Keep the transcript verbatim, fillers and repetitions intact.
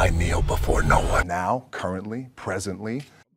I kneel before no one. Now, currently, presently,